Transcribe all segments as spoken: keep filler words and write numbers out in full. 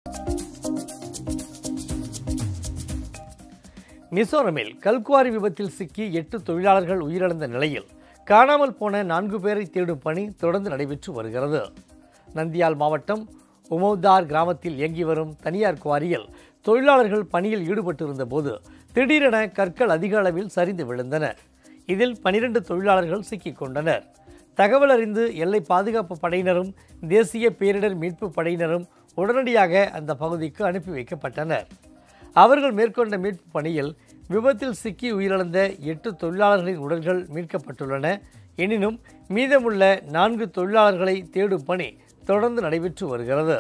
மிசோரமில் கல்குவாரி விபத்தில் சிக்கி எட்டு தொழிலாளர்கள் உயிரிழந்த நிலையில் காணாமல் போன நான்கு பேரை தேடும் பணி தொடர்ந்து நடைபெற்று வருகிறது. நந்தியால் மாவட்டம் உமௌதார் கிராமத்தில் இயங்கி வரும் தனியார் குவாரியில் தொழிலாளர்கள் பணியில் ஈடுபட்டிருந்த போது திடீரென கற்கள் அதிக அளவில் சரிந்து விழுந்தன. இதில் பனிரெண்டு தொழிலாளர்கள் சிக்கிக் கொண்டனர். தகவல் அறிந்து எல்லை பாதுகாப்பு படையினரும் தேசிய பேரிடர் மீட்பு படையினரும் உடனடியாக அந்த பகுதிக்கு அனுப்பி வைக்கப்பட்டனர். அவர்கள் மேற்கொண்ட மீட்பு பணியில் விபத்தில் சிக்கி உயிரிழந்த எட்டு தொழிலாளர்களின் உடல்கள் மீட்கப்பட்டுள்ளன. எனினும் மீதமுள்ள நான்கு தொழிலாளர்களை தேடும் பணி தொடர்ந்து நடைபெற்று வருகிறது.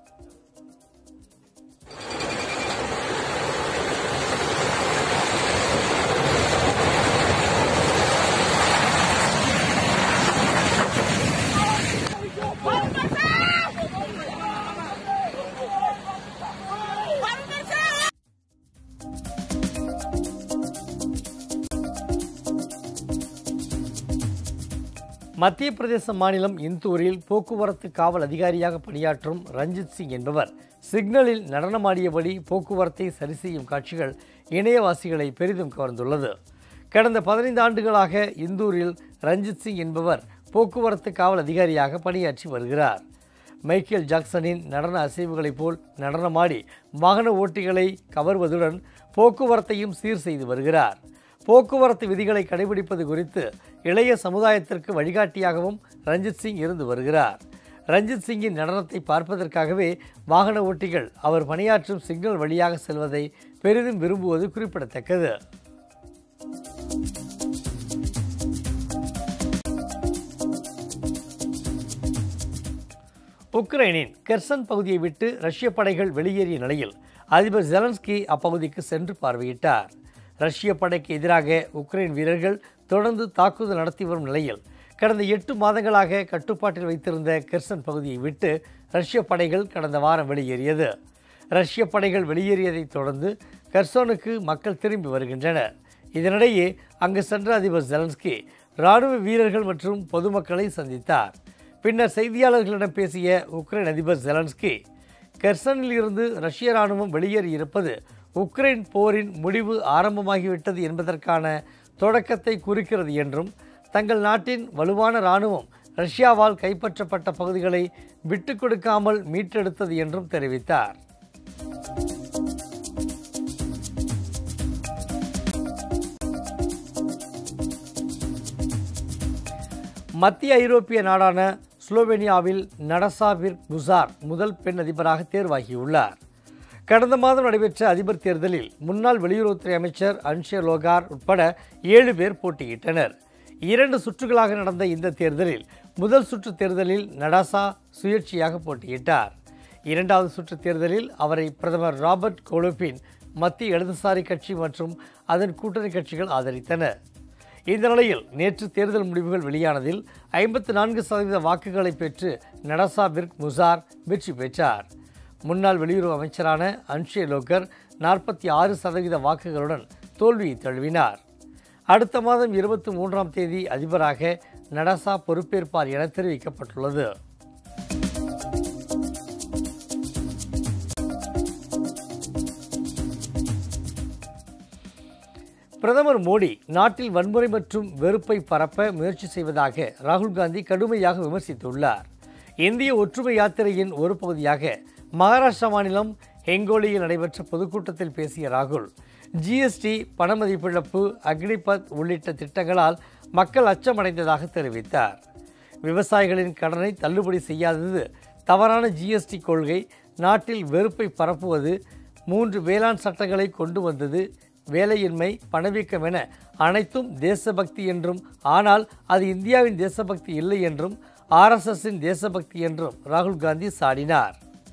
மத்திய பிரதேச மாநிலம் இந்தூரில் போக்குவரத்து காவல் அதிகாரியாக பணியாற்றும் ரஞ்சித் சிங் என்பவர் சிக்னலில் நடனமாடியபடி போக்குவரத்தை சரி செய்யும் காட்சிகள் இணையவாசிகளை பெரிதும் கவர்ந்துள்ளது. கடந்த பதினைந்து ஆண்டுகளாக இந்தூரில் ரஞ்சித் சிங் என்பவர் போக்குவரத்து காவல் அதிகாரியாக பணியாற்றி வருகிறார். மைக்கேல் ஜாக்சனின் நடன அசைவுகளைப் போல் நடனமாடி வாகன ஓட்டிகளை கவர்வதுடன் போக்குவரத்தையும் சீர் செய்து வருகிறார். போக்குவரத்து விதிகளை கடைபிடிப்பது குறித்து இளைய சமுதாயத்திற்கு வழிகாட்டியாகவும் ரஞ்சித் சிங் இருந்து வருகிறார். ரஞ்சித் சிங்கின் நடனத்தை பார்ப்பதற்காகவே வாகன ஓட்டிகள் அவர் பணியாற்றும் சிக்னல் வழியாக செல்வதை பெரிதும் விரும்புவது குறிப்பிடத்தக்கது. உக்ரைனின் கெர்சன் பகுதியை விட்டு ரஷ்ய படைகள் வெளியேறிய நிலையில் அதிபர் ஜெலன்ஸ்கி அப்பகுதிக்கு சென்று பார்வையிட்டார். ரஷ்ய படைக்கு எதிராக உக்ரைன் வீரர்கள் தொடர்ந்து தாக்குதல் நடத்தி வரும் நிலையில் கடந்த எட்டு மாதங்களாக கட்டுப்பாட்டில் வைத்திருந்த கெர்சன் பகுதியை விட்டு ரஷ்ய படைகள் கடந்த வாரம் வெளியேறியது. ரஷ்ய படைகள் வெளியேறியதைத் தொடர்ந்து கெர்சோனுக்கு மக்கள் திரும்பி வருகின்றனர். இதனிடையே அங்கு சென்ற அதிபர் ஜெலன்ஸ்கி இராணுவ வீரர்கள் மற்றும் பொதுமக்களை சந்தித்தார். பின்னர் செய்தியாளர்களிடம் பேசிய உக்ரைன் அதிபர் ஜெலன்ஸ்கி, கெர்சனில் இருந்து ரஷ்ய இராணுவம் வெளியேறியிருப்பது உக்ரைன் போரின் முடிவு ஆரம்பமாகிவிட்டது என்பதற்கான தொடக்கத்தை குறிக்கிறது என்றும், தங்கள் நாட்டின் வலுவான இராணுவம் ரஷ்யாவால் கைப்பற்றப்பட்ட பகுதிகளை விட்டுக் கொடுக்காமல் மீட்டெடுத்தது என்றும் தெரிவித்தார். மத்திய ஐரோப்பிய நாடான ஸ்லோவேனியாவில் நடசா விர்க் குசார் முதல் பெண் அதிபராக தேர்வாகியுள்ளார். கடந்த மாதம் நடைபெற்ற அதிபர் தேர்தலில் முன்னாள் வெளியுறவுத்துறை அமைச்சர் அன்ஷே லோகார் உட்பட ஏழு பேர் போட்டியிட்டனர். இரண்டு சுற்றுகளாக நடந்த இந்த தேர்தலில் முதல் சுற்று தேர்தலில் நடசா சுயேட்சையாக போட்டியிட்டார். இரண்டாவது சுற்று தேர்தலில் அவரை பிரதமர் ராபர்ட் கோலோபின் மத்திய இடதுசாரி கட்சி மற்றும் அதன் கூட்டணி கட்சிகள் ஆதரித்தன. இந்த நிலையில் நேற்று தேர்தல் முடிவுகள் வெளியானதில் ஐம்பத்து நான்கு சதவீத வாக்குகளை பெற்று நடசா விர்க் குசார் வெற்றி பெற்றார். முன்னாள் வெளியுறவு அமைச்சரான அன்ஷே லோகர் நாற்பத்தி ஆறு சதவீத வாக்குகளுடன் தோல்வியை தழுவினார். அடுத்த மாதம் இருபத்தி மூன்றாம் தேதி அதிபராக நடசா பொறுப்பேற்பார் என தெரிவிக்கப்பட்டுள்ளது. பிரதமர் மோடி நாட்டில் வன்முறை மற்றும் வெறுப்பை பரப்ப முயற்சி செய்வதாக ராகுல் காந்தி கடுமையாக விமர்சித்துள்ளார். இந்திய ஒற்றுமை யாத்திரையின் ஒரு பகுதியாக மகாராஷ்டிரா மாநிலம் ஹெங்கோலியில் நடைபெற்ற பொதுக்கூட்டத்தில் பேசிய ராகுல், ஜிஎஸ்டி, பணமதிப்பிழப்பு, அக்னிபத் உள்ளிட்ட திட்டங்களால் மக்கள் அச்சமடைந்ததாக தெரிவித்தார். விவசாயிகளின் கடனை தள்ளுபடி செய்யாதது, தவறான ஜிஎஸ்டி கொள்கை, நாட்டில் வெறுப்பை பரப்புவது, மூன்று வேளாண் சட்டங்களை கொண்டு வந்தது, வேலையின்மை, பணவீக்கம் என அனைத்தும் தேசபக்தி என்றும், ஆனால் அது இந்தியாவின் தேசபக்தி இல்லை என்றும், ஆர்எஸ்எஸ்ஸின் தேசபக்தி என்றும் ராகுல் காந்தி சாடினார்.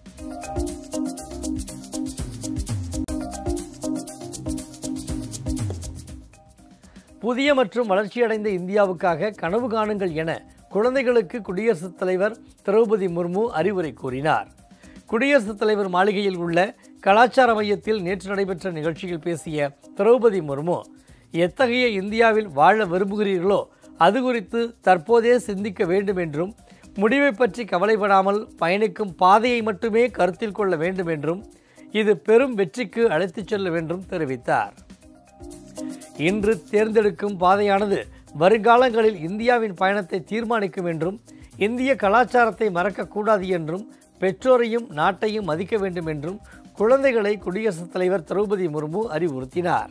புதிய மற்றும் வளர்ச்சியடைந்த இந்தியாவுக்காக கனவு காணுங்கள் என குழந்தைகளுக்கு குடியரசுத் தலைவர் திரௌபதி முர்மு அறிவுரை கூறினார். குடியரசுத் தலைவர் மாளிகையில் உள்ள கலாச்சார மையத்தில் நேற்று நடைபெற்ற நிகழ்ச்சியில் பேசிய திரௌபதி முர்மு, எத்தகைய இந்தியாவில் வாழ விரும்புகிறீர்களோ அது குறித்து தற்போதே சிந்திக்க வேண்டும் என்றும், முடிவை பற்றி கவலைப்படாமல் பயணிக்கும் பாதையை மட்டுமே கருத்தில் கொள்ள வேண்டும் என்றும் இது பெரும் வெற்றிக்கு அழைத்துச் செல்ல வேண்டும் தெரிவித்தார். இன்று தேர்ந்தெடுக்கும் பாதையானது வருங்காலங்களில் இந்தியாவின் பயணத்தை தீர்மானிக்கும் என்றும் இந்திய கலாச்சாரத்தை மறக்கக்கூடாது என்றும் பெற்றோரையும் நாட்டையும் மதிக்க வேண்டும் என்றும் குழந்தைகளை குடியரசுத் தலைவர் திரௌபதி முர்மு அறிவுறுத்தினார்.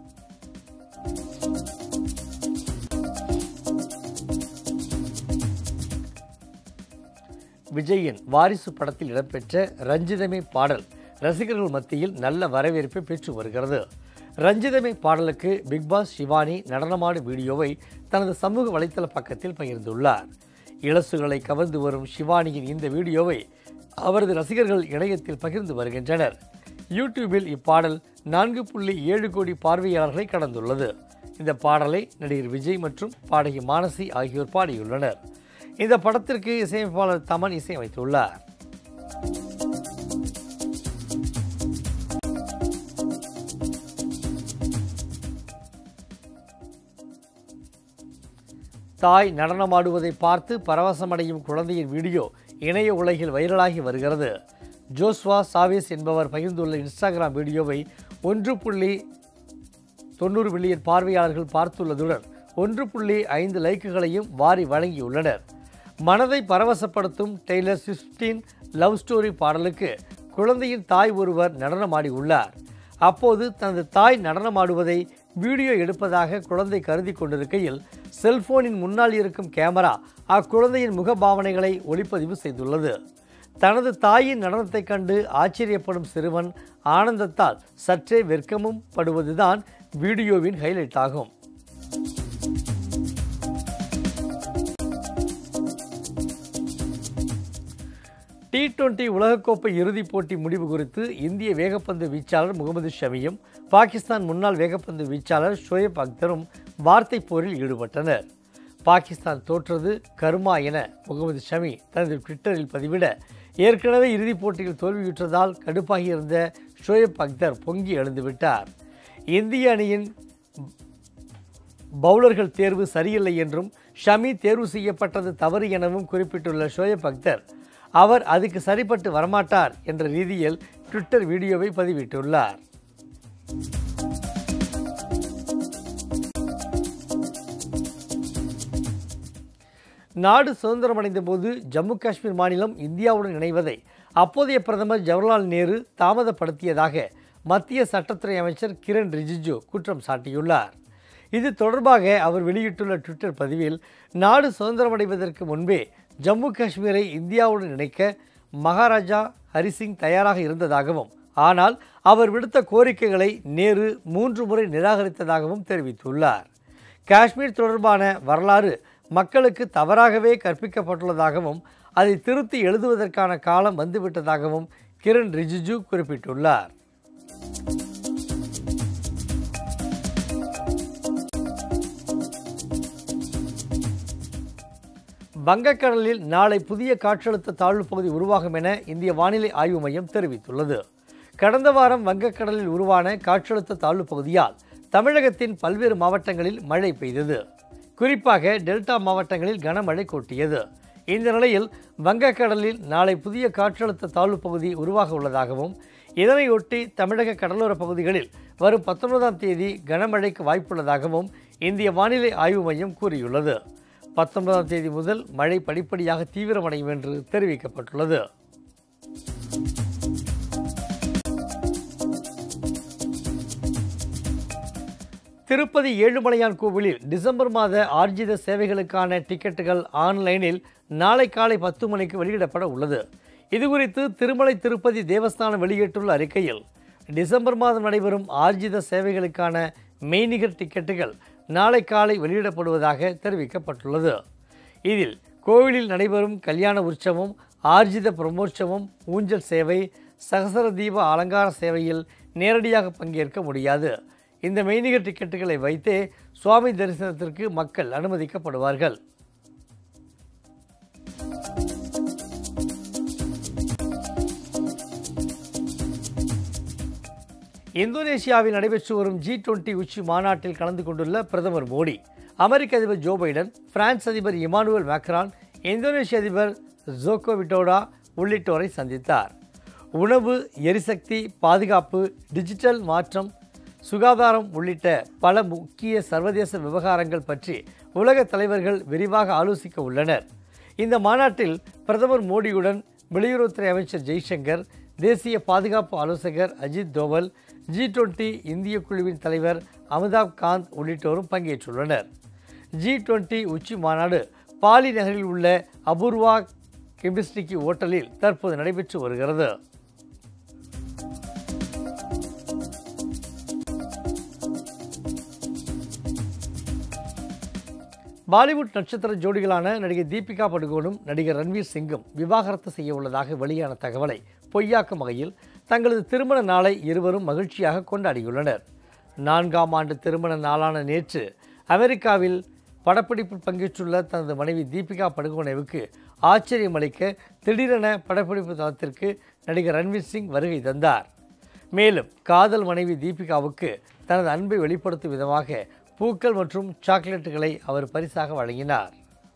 விஜயின் வாரிசு படத்தில் இடம்பெற்ற ரஞ்சிதமே பாடல் ரசிகர்கள் மத்தியில் நல்ல வரவேற்பை பெற்று வருகிறது. ரஞ்சிதமே பாடலுக்கு பிக்பாஸ் ஷிவானி நடனமாடும் வீடியோவை தனது சமூக வலைத்தள பக்கத்தில் பகிர்ந்துள்ளார். இளசுகளை கவர்ந்து வரும் ஷிவானியின் இந்த வீடியோவை அவரது ரசிகர்கள் இணையத்தில் பகிர்ந்து வருகின்றனர். யூடியூபில் இப்பாடல் நான்கு புள்ளி ஏழு கோடி பார்வையாளர்களை கடந்துள்ளது. இந்த பாடலை நடிகர் விஜய் மற்றும் பாடகி மானசி ஆகியோர் பாடியுள்ளனர். இந்த படத்திற்கு இசையமைப்பாளர் தமன் இசையமைத்துள்ளார். தாய் நடனமாடுவதை பார்த்து பரவசமடையும் குழந்தையின் வீடியோ இணைய உலகில் வைரலாகி வருகிறது. ஜோஸ்வா சாவேஸ் என்பவர் பகிர்ந்துள்ள இன்ஸ்டாகிராம் வீடியோவை ஒன்று புள்ளி தொண்ணூறு மில்லியன் பார்வையாளர்கள் பார்த்துள்ளதுடன் ஒன்று புள்ளி ஐந்து லைக்குகளையும் வாரி வழங்கியுள்ளனர். மனதை பரவசப்படுத்தும் டெய்லர் ஸ்விஃப்டின் லவ் ஸ்டோரி பாடலுக்கு குழந்தையின் தாய் ஒருவர் நடனமாடி உள்ளார். அப்போது தனது தாய் நடனமாடுவதை வீடியோ எடுப்பதாக குழந்தை கருதி கொண்டிருக்கையில் செல்போனின் முன்னால் இருக்கும் கேமரா அக்குழந்தையின் முகபாவனைகளை ஒளிப்பதிவு செய்துள்ளது. தனது தாயின் நடனத்தை கண்டு ஆச்சரியப்படும் சிறுவன் ஆனந்தத்தால் சற்றே வெட்கமும் படுவதுதான் வீடியோவின் ஹைலைட் ஆகும். டி டுவெண்டி உலகக்கோப்பை இறுதிப் போட்டி முடிவு குறித்து இந்திய வேகப்பந்து வீச்சாளர் முகமது ஷமியும் பாகிஸ்தான் முன்னாள் வேகப்பந்து வீச்சாளர் ஷோயப் அக்தரும் வார்த்தை போரில் ஈடுபட்டனர். பாகிஸ்தான் தோற்றது கர்மா என முகமது ஷமி தனது ட்விட்டரில் பதிவிட, ஏற்கனவே இறுதிப் போட்டியில் தோல்வியுற்றதால் கடுப்பாகியிருந்த ஷோயப் அக்தர் பொங்கி எழுந்துவிட்டார். இந்திய அணியின் பவுலர்கள் தேர்வு சரியில்லை என்றும் ஷமி தேர்வு செய்யப்பட்டது தவறு எனவும் குறிப்பிட்டுள்ள ஷோயப் அக்தர், அவர் அதுக்கு சரிப்பட்டு வரமாட்டார் என்ற ரீதியில் ட்விட்டர் வீடியோவை பதிவிட்டுள்ளார். நாடு சுதந்திரமடைந்த போது ஜம்மு காஷ்மீர் மாநிலம் இந்தியாவுடன் இணைவதை அப்போதைய பிரதமர் ஜவஹர்லால் நேரு தாமதப்படுத்தியதாக மத்திய சட்டத்துறை அமைச்சர் கிரண் ரிஜிஜு குற்றம் சாட்டியுள்ளார். இது தொடர்பாக அவர் வெளியிட்டுள்ள ட்விட்டர் பதிவில், நாடு சுதந்திரமடைவதற்கு முன்பே ஜம்மு காஷ்மீரை இந்தியாவுடன் இணைக்க மகாராஜா ஹரிசிங் தயாராக இருந்ததாகவும், ஆனால் அவர் விடுத்த கோரிக்கைகளை நேரு மூன்று முறை நிராகரித்ததாகவும் தெரிவித்துள்ளார். காஷ்மீர் தொடர்பான வரலாறு மக்களுக்கு தவறாகவே கற்பிக்கப்பட்டுள்ளதாகவும் அதை திருத்தி எழுதுவதற்கான காலம் வந்துவிட்டதாகவும் கிரண் ரிஜிஜு குறிப்பிட்டுள்ளார். வங்கக்கடலில் நாளை புதிய காற்றழுத்த தாழ்வு பகுதி உருவாகும் என இந்திய வானிலை ஆய்வு மையம் தெரிவித்துள்ளது. கடந்த வாரம் வங்கக்கடலில் உருவான காற்றழுத்த தாழ்வு பகுதியால் தமிழகத்தின் பல்வேறு மாவட்டங்களில் மழை பெய்தது. குறிப்பாக டெல்டா மாவட்டங்களில் கனமழை கொட்டியது. இந்த நிலையில் வங்கக்கடலில் நாளை புதிய காற்றழுத்த தாழ்வு பகுதி உருவாக உள்ளதாகவும், இதனையொட்டி தமிழக கடலோர பகுதிகளில் வரும் பத்தொன்பதாம் தேதி கனமழைக்கு வாய்ப்புள்ளதாகவும் இந்திய வானிலை ஆய்வு மையம் கூறியுள்ளது. பத்தொன்பதாம் தேதி முதல் மழை படிப்படியாக தீவிரமடையும் என்று தெரிவிக்கப்பட்டுள்ளது. திருப்பதி ஏழுமலையான் கோவிலில் டிசம்பர் மாத ஆர்ஜித சேவைகளுக்கான டிக்கெட்டுகள் ஆன்லைனில் நாளை காலை பத்து மணிக்கு வெளியிடப்பட உள்ளது. இதுகுறித்து திருமலை திருப்பதி தேவஸ்தானம் வெளியிட்டுள்ள அறிக்கையில், டிசம்பர் மாதம் நடைபெறும் ஆர்ஜித சேவைகளுக்கான மெய்நிகர் டிக்கெட்டுகள் நாளை காலை வெளியிடப்படுவதாக தெரிவிக்கப்பட்டுள்ளது. இதில் கோவிலில் நடைபெறும் கல்யாண உற்சவம், ஆர்ஜித பிரம்மோற்சவம், ஊஞ்சல் சேவை, சகசர தீப அலங்கார சேவையில் நேரடியாக பங்கேற்க முடியாது. இந்த மெய்நிகர் டிக்கெட்டுகளை வைத்தே சுவாமி தரிசனத்திற்கு மக்கள் அனுமதிக்கப்படுவார்கள். இந்தோனேஷியாவில் நடைபெற்று வரும் ஜி டுவெண்டி உச்சி மாநாட்டில் கலந்து கொண்டுள்ள பிரதமர் மோடி, அமெரிக்க அதிபர் ஜோ பைடன், பிரான்ஸ் அதிபர் இமானுவேல் மேக்ரான், இந்தோனேஷிய அதிபர் ஜோகோ விடோடோ உள்ளிட்டோரை சந்தித்தார். உணவு, எரிசக்தி, பாதுகாப்பு, டிஜிட்டல் மாற்றம், சுகாதாரம் உள்ளிட்ட பல முக்கிய சர்வதேச விவகாரங்கள் பற்றி உலக தலைவர்கள் விரிவாக ஆலோசிக்க உள்ளனர். இந்த மாநாட்டில் பிரதமர் மோடியுடன் வெளியுறவுத்துறை அமைச்சர் ஜெய்சங்கர், தேசிய பாதுகாப்பு ஆலோசகர் அஜித் தோவல், ஜி டுவெண்ட்டி இந்திய குழுவின் தலைவர் அமிதாப் காந்த் உள்ளிட்டோரும் பங்கேற்றுள்ளனர். ஜி டுவெண்ட்டி உச்சி மாநாடு பாலி நகரில் உள்ள அபூர்வா கெமிஸ்ட்ரிக்கு ஓட்டலில் தற்போது நடைபெற்று வருகிறது. பாலிவுட் நட்சத்திர ஜோடிகளான நடிகை தீபிகா படுகோனும் நடிகர் ரன்வீர் சிங்கும் விவாகரத்து செய்ய உள்ளதாக வெளியான தகவலை பொய்யாக்கும் வகையில் தங்களது திருமண நாளை இருவரும் மகிழ்ச்சியாக கொண்டாடியுள்ளனர். நான்காம் ஆண்டு திருமண நாளான நேற்று அமெரிக்காவில் படப்பிடிப்பில் பங்கேற்றுள்ள தனது மனைவி தீபிகா படுகோனேவுக்கு ஆச்சரியம் அளிக்க திடீரென படப்பிடிப்பு தளத்திற்கு நடிகர் ரன்வீர் சிங் வருகை தந்தார். மேலும் காதல் மனைவி தீபிகாவுக்கு தனது அன்பை வெளிப்படுத்தும் விதமாக பூக்கள் மற்றும் சாக்லேட்டுகளை அவர் பரிசாக வழங்கினார்.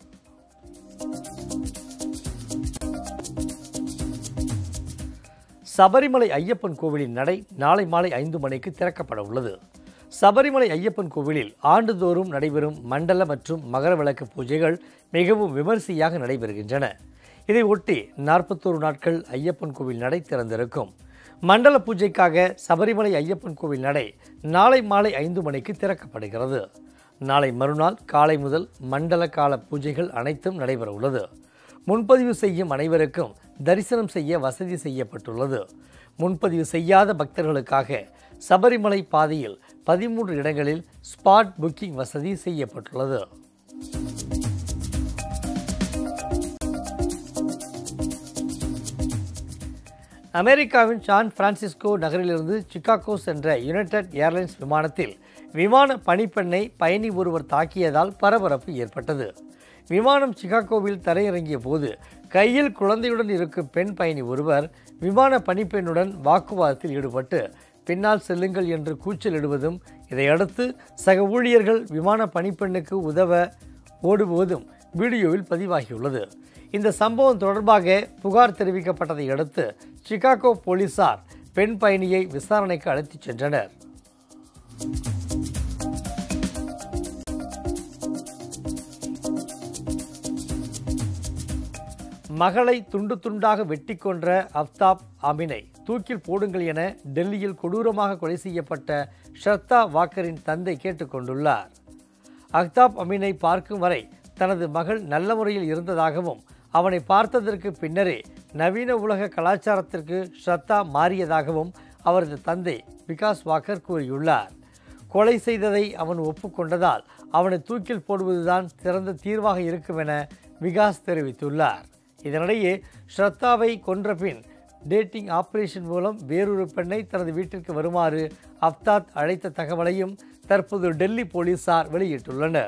சபரிமலை ஐயப்பன் கோவிலின் நடை நாளை மாலை ஐந்து மணிக்கு திறக்கப்பட உள்ளது. சபரிமலை ஐயப்பன் கோவிலில் ஆண்டுதோறும் நடைபெறும் மண்டல மற்றும் மகர விளக்கு பூஜைகள் மிகவும் விமரிசையாக நடைபெறுகின்றன. இதை ஒட்டி நாற்பத்தோரு நாட்கள் ஐயப்பன் கோவில் நடை திறந்திருக்கும். மண்டல பூஜைக்காக சபரிமலை ஐயப்பன் கோவில் நடை நாளை மாலை ஐந்து மணிக்கு திறக்கப்படுகிறது. நாளை மறுநாள் காலை முதல் மண்டல கால பூஜைகள் அனைத்தும் நடைபெற உள்ளது. முன்பதிவு செய்யும் அனைவருக்கும் தரிசனம் செய்ய வசதி செய்யப்பட்டுள்ளது. முன்பதிவு செய்யாத பக்தர்களுக்காக சபரிமலை பாதையில் பதிமூன்று இடங்களில் ஸ்பாட் புக்கிங் வசதி செய்யப்பட்டுள்ளது. அமெரிக்காவின் சான் பிரான்சிஸ்கோ நகரிலிருந்து சிகாகோ சென்ற யுனைடெட் ஏர்லைன்ஸ் விமானத்தில் விமான பணிப்பெண்ணை பயணி ஒருவர் தாக்கியதால் பரபரப்பு ஏற்பட்டது. விமானம் சிகாகோவில் தரையிறங்கிய போது கையில் குழந்தையுடன் இருக்கும் பெண் பயணி ஒருவர் விமான பணிப்பெண்ணுடன் வாக்குவாதத்தில் ஈடுபட்டு பின்னால் செல்லுங்கள் என்று கூச்சலிடுவதும், இதையடுத்து சக ஊழியர்கள் விமான பணிப்பெண்ணுக்கு உதவ ஓடுவதும் வீடியோவில் பதிவாகியுள்ளது. இந்த சம்பவம் தொடர்பாக புகார் தெரிவிக்கப்பட்டதை அடுத்து சிகாகோ போலீசார் பெண் பயணியை விசாரணைக்கு அழைத்துச் சென்றனர். மகளை துண்டு துண்டாக வெட்டி கொன்ற அஃப்தாப் அமினை தூக்கில் போடுங்கள் என டெல்லியில் கொடூரமாக கொலை செய்யப்பட்ட ஷர்தா வாக்கரின் தந்தை கேட்டுக்கொண்டுள்ளார். அஃப்தாப் அமினை பார்க்கும் வரை தனது மகள் நல்ல முறையில் இருந்ததாகவும் அவனை பார்த்ததற்கு பின்னரே நவீன உலக கலாச்சாரத்திற்கு ஷர்தா மாறியதாகவும் அவரது தந்தை விகாஸ் வாக்கர் கூறியுள்ளார். கொலை செய்ததை அவன் ஒப்புக்கொண்டதால் அவனை தூக்கில் போடுவதுதான் சிறந்த தீர்வாக இருக்கும் என விகாஸ் தெரிவித்துள்ளார். இதனிடையே ஷர்தாவை கொன்ற பின் டேட்டிங் ஆபரேஷன் மூலம் வேறொரு பெண்ணை தனது வீட்டிற்கு வருமாறு அஃப்தாப் அழைத்த தகவலையும் தற்போது டெல்லி போலீசார் வெளியிட்டுள்ளனர்.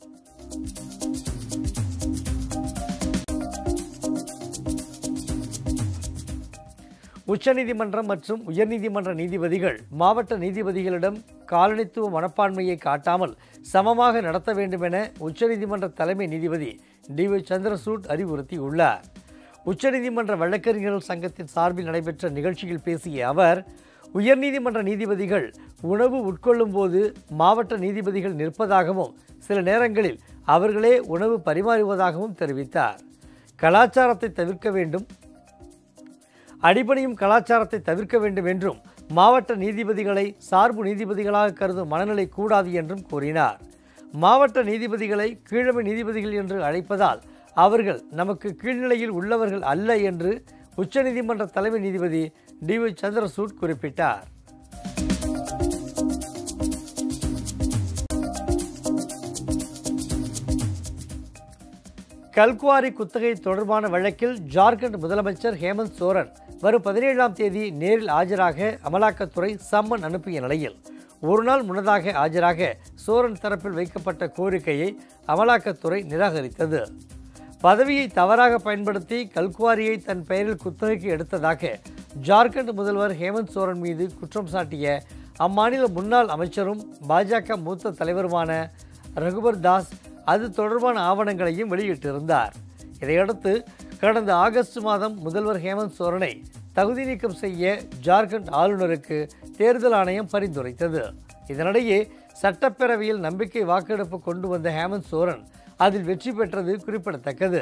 உச்சநீதிமன்றம் மற்றும் உயர்நீதிமன்ற நீதிபதிகள் மாவட்ட நீதிபதிகளிடம் காலனித்துவ மனப்பான்மையை காட்டாமல் சமமாக நடத்த வேண்டும் என உச்சநீதிமன்ற தலைமை நீதிபதி டி ஒய் சந்திரசூட் அறிவுறுத்தியுள்ளார். உச்சநீதிமன்ற வழக்கறிஞர்கள் சங்கத்தின் சார்பில் நடைபெற்ற நிகழ்ச்சியில் பேசிய அவர், உயர்நீதிமன்ற நீதிபதிகள் உணவு உட்கொள்ளும் போது மாவட்ட நீதிபதிகள் நிற்பதாகவும் சில நேரங்களில் அவர்களே உணவு பரிமாறுவதாகவும் தெரிவித்தார். கலாச்சாரத்தை தவிர்க்க வேண்டும் அடிபணியும் கலாச்சாரத்தை தவிர்க்க வேண்டும் என்றும் மாவட்ட நீதிபதிகளை சார்பு நீதிபதிகளாக கருதும் மனநிலை கூடாது என்றும் கூறினார். மாவட்ட நீதிபதிகளை கீழமை நீதிபதிகள் என்று அழைப்பதால் அவர்கள் நமக்கு கீழ்நிலையில் உள்ளவர்கள் அல்ல என்று உச்சநீதிமன்ற தலைமை நீதிபதி டி ஒய் சந்திரசூட் குறிப்பிட்டார். கல்குவாரி குத்தகை தொடர்பான வழக்கில் ஜார்க்கண்ட் முதலமைச்சர் ஹேமந்த் சோரன் வரும் பதினேழாம் தேதி நேரில் ஆஜராக அமலாக்கத்துறை சம்மன் அனுப்பிய நிலையில் ஒரு நாள் முன்னதாக ஆஜராக சோரன் தரப்பில் வைக்கப்பட்ட கோரிக்கையை அமலாக்கத்துறை நிராகரித்தது. பதவியை தவறாக பயன்படுத்தி கல்குவாரியை தன் பெயரில் குத்தகைக்கு எடுத்ததாக ஜார்க்கண்ட் முதல்வர் ஹேமந்த் சோரன் மீது குற்றம் சாட்டிய அம்மாநில முன்னாள் அமைச்சரும் பாஜக மூத்த தலைவருமான ரகுபர் தாஸ் அது தொடர்பான ஆவணங்களையும் வெளியிட்டிருந்தார். இதையடுத்து கடந்த ஆகஸ்ட் மாதம் முதல்வர் ஹேமந்த் சோரனை தகுதி நீக்கம் செய்ய ஜார்க்கண்ட் ஆளுநருக்கு தேர்தல் ஆணையம் பரிந்துரைத்தது. இதனிடையே சட்டப்பேரவையில் நம்பிக்கை வாக்கெடுப்பு கொண்டு வந்த ஹேமந்த் சோரன் அதில் வெற்றி பெற்றது குறிப்பிடத்தக்கது.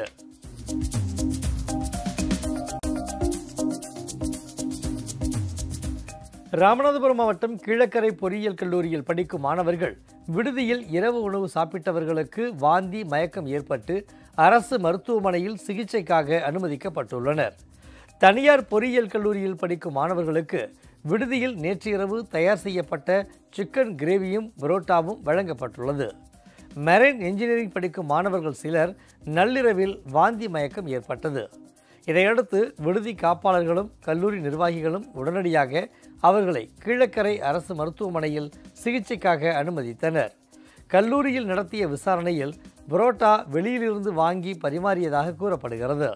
ராமநாதபுரம் மாவட்டம் கீழக்கரை பொறியியல் கல்லூரியில் படிக்கும் மாணவர்கள் விடுதியில் இரவு உணவு சாப்பிட்டவர்களுக்கு வாந்தி மயக்கம் ஏற்பட்டு அரசு மருத்துவமனையில் சிகிச்சைக்காக அனுமதிக்கப்பட்டுள்ளனர். தனியார் பொறியியல் கல்லூரியில் படிக்கும் மாணவர்களுக்கு விடுதியில் நேற்று இரவு தயார் செய்யப்பட்ட சிக்கன் கிரேவியும் பரோட்டாவும் வழங்கப்பட்டுள்ளது. மெரைன் இன்ஜினியரிங் படிக்கும் மாணவர்கள் சிலர் நள்ளிரவில் வாந்தி மயக்கம் ஏற்பட்டது. இதையடுத்து விடுதி காப்பாளர்களும் கல்லூரி நிர்வாகிகளும் உடனடியாக அவர்களை கீழக்கரை அரசு மருத்துவமனையில் சிகிச்சைக்காக அனுமதித்தனர். கல்லூரியில் நடத்திய விசாரணையில் பரோட்டா வெளியிலிருந்து வாங்கி பரிமாறியதாக கூறப்படுகிறது.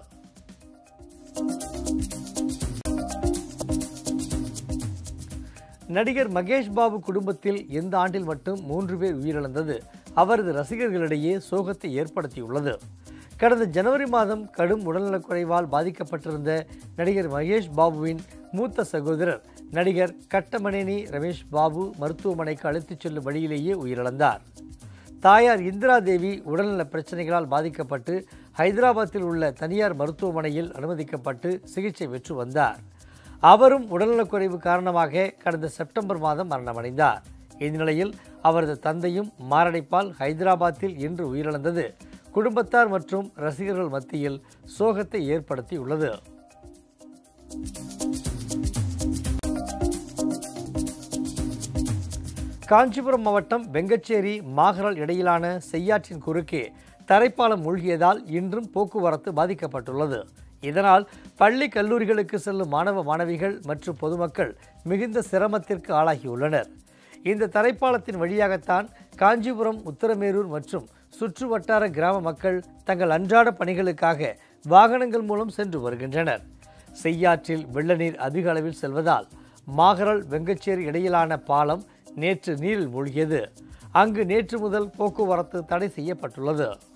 நடிகர் மகேஷ் பாபு குடும்பத்தில் இந்த ஆண்டில் மட்டும் மூன்று பேர் உயிரிழந்தது அவரது ரசிகர்களிடையே சோகத்தை ஏற்படுத்தியுள்ளது. கடந்த ஜனவரி மாதம் கடும் உடல்நலக்குறைவால் பாதிக்கப்பட்டிருந்த நடிகர் மகேஷ் பாபுவின் மூத்த சகோதரர் நடிகர் கட்டமணேனி ரமேஷ் பாபு மருத்துவமனைக்கு அழைத்துச் செல்லும் வழியிலேயே உயிரிழந்தார். தாயார் இந்திரா தேவி உடல்நல பிரச்சனைகளால் பாதிக்கப்பட்டு ஹைதராபாத்தில் உள்ள தனியார் மருத்துவமனையில் அனுமதிக்கப்பட்டு சிகிச்சை பெற்று வந்தார். அவரும் உடல்நலக்குறைவு காரணமாக கடந்த செப்டம்பர் மாதம் மரணமடைந்தார். இந்நிலையில் அவரது தந்தையும் மாரடைப்பால் ஹைதராபாத்தில் இன்று உயிரிழந்தது குடும்பத்தார் மற்றும் ரசிகர்கள் மத்தியில் சோகத்தை ஏற்படுத்தியுள்ளது. காஞ்சிபுரம் மாவட்டம் வெங்கச்சேரி மாகரல் இடையிலான செய்யாற்றின் குறுக்கே தரைப்பாலம் மூழ்கியதால் இன்றும் போக்குவரத்து பாதிக்கப்பட்டுள்ளது. இதனால் பள்ளி கல்லூரிகளுக்கு செல்லும் மாணவ மாணவிகள் மற்றும் பொதுமக்கள் மிகுந்த சிரமத்திற்கு ஆளாகியுள்ளனர். இந்த தரைப்பாலத்தின் வழியாகத்தான் காஞ்சிபுரம், உத்தரமேரூர் மற்றும் சுற்று வட்டார கிராம மக்கள் தங்கள் அன்றாட பணிகளுக்காக வாகனங்கள் மூலம் சென்று வருகின்றனர். செய்யாற்றில் வெள்ள நீர் அதிக அளவில் செல்வதால் மாகரல் வெங்கச்சேரி இடையிலான பாலம் நேற்று நீரில் மூழ்கியது. அங்கு நேற்று முதல் போக்குவரத்து தடை செய்யப்பட்டுள்ளது.